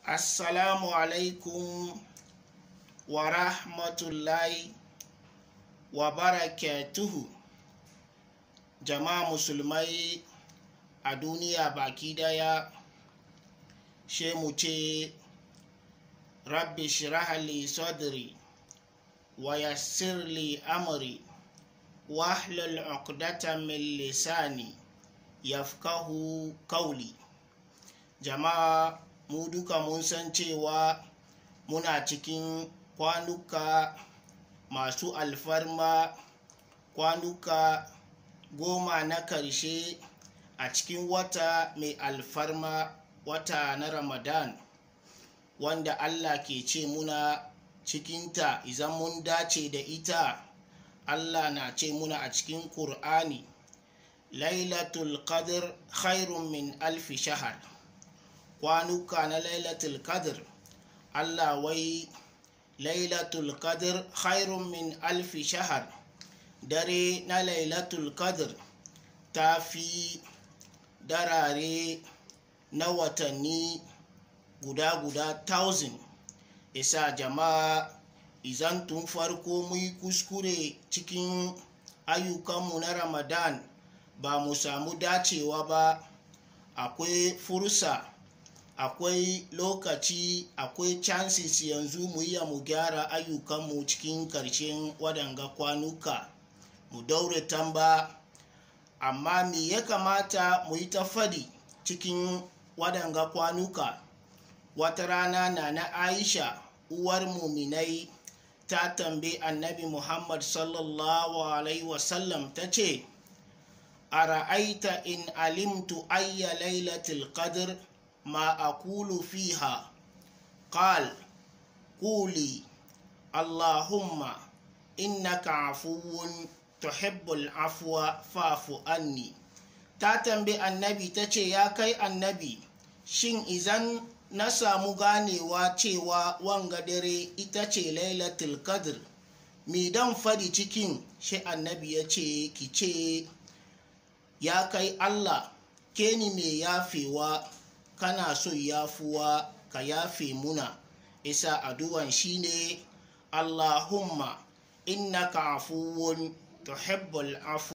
Assalamu alaikum wa rahmatullahi wa barakatuhu. Jama'a musulmai a duniya baki daya, she mu ce rabbi shrah li sadri wa yassir li amri wahlul 'uqdatan min lisani yafqahu qawli. Jama'a mu duka mun san cewa muna cikin kwanuka masu alfarma, kwanuka 10 na karshe a cikin wata mai alfarma, wata na Ramadan, wanda Allah ke ce muna cikinta idan mun dace da ita. Allah na ce muna a cikin Qur'ani, Lailatul Qadr khairun min alfi shahar. Kwanuka na Lailatul Qadr, Allah wai Lailatul Qadr khairun min alfi shahar. Dare na Lailatul Qadr ta fi darare na watanni guda 1000. Isa jama'a, izan tun farko mu yi kuskure cikin ayyukanmu na Ramadan ba mu samu dacewa ba, akwai fursa, akwai lokaci, akwai chances yanzu mu iya mu gyara ayyukanmu cikin karshen waɗanga kwanuka, mu daure tamba. Amma me ya kamata mu yi ta fadi cikin waɗanga kwanuka? Wata rana na Aisha, uwar muminai, ta tambayi annabi Muhammad sallallahu alaihi wasallam, ta ce, ara'aita in alimtu ayya lailatul qadr ma aqulu fiha? Qal quli Allahumma innaka afuwun tuhibbul afwa fa'fu anni. Ta tambayi annabi, ta ce, ya kai annabi, shin izan na samu ganewa cewa wanga dare ita ce Lailatul Qadr, mi dan fadi cikin? Shi annabi ya ce, ki ce, ya kai Allah, ke ni mai yafewa, kana so yafuwa, ka yafe muna. Isa addu'an shine Allahumma innaka afuwun tuhibbul afwa